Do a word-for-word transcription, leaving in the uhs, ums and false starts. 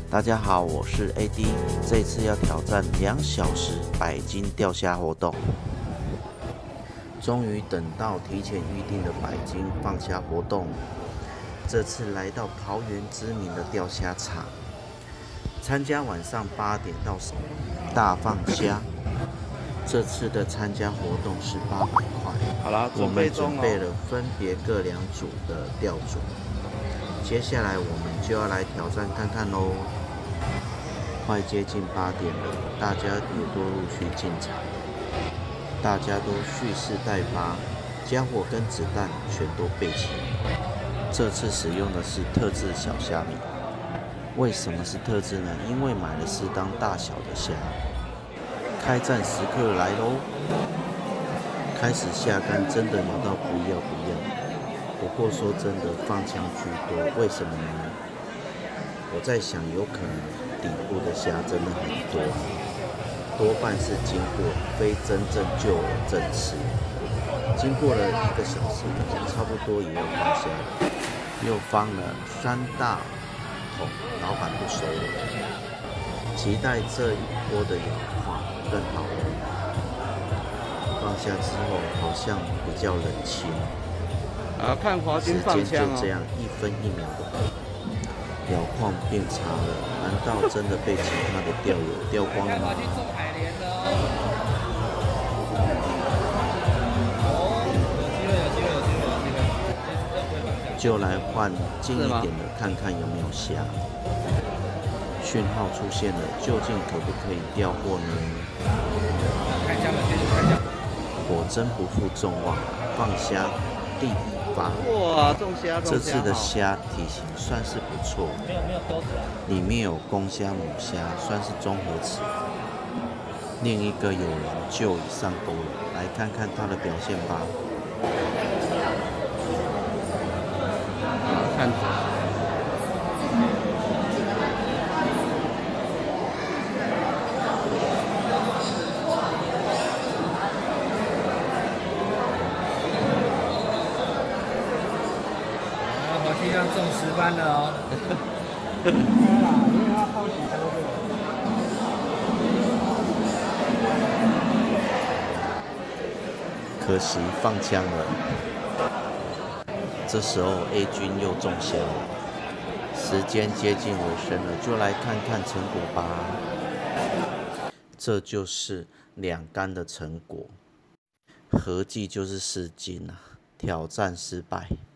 大家好，我是 A D， 这次要挑战两小时百斤钓虾活动。终于等到提前预定的百斤放虾活动，这次来到桃园知名的钓虾场，参加晚上八点到十点大放虾。这次的参加活动是八百块。 好了， 我们准备了分别各两组的钓组，接下来我们就要来挑战看看喽。快接近八点了，大家也都陆续进场，大家都蓄势待发，家伙跟子弹全都备齐。这次使用的是特制小虾米，为什么是特制呢？因为买了适当大小的虾。开战时刻来喽！开始下竿，真的扭到不要不要。不过说真的，放枪居多，为什么呢？我在想，有可能底部的虾真的很多，多半是经过，非真正就有正吃。经过了一个小时，差不多也要放虾了，又放了三大桶，老板不收了。期待这一波的摇晃更好了。放下之后好像比较冷清， 啊，看华军放枪哦。时间就这样一分一秒的过，摇晃变差了，难道真的被其他的钓友钓光了吗？就来换近一点的，看看有没有虾。讯号出现了，究竟可不可以钓获呢？果真不负众望，放虾第一发。 哇，中虾！ 这次的虾体型算是不错，里面有公虾、母虾，算是综合尺。另一个有人就已上钩了，来看看他的表现吧。 看。 这样中十班了哦！ 可惜放枪了。这时候 A 军又中虾了。时间接近尾声了，就来看看成果吧。这就是两竿的成果，合计就是四斤啊！挑战失败。